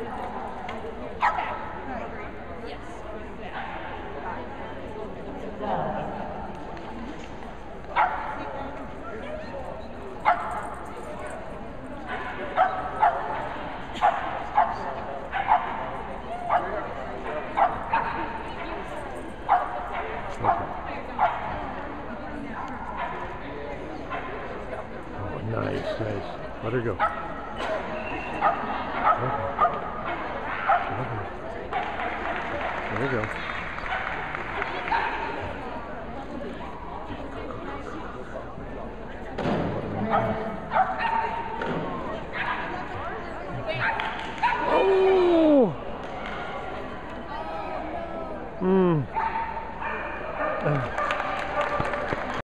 Nice, nice. Let her go. Okay. There you go.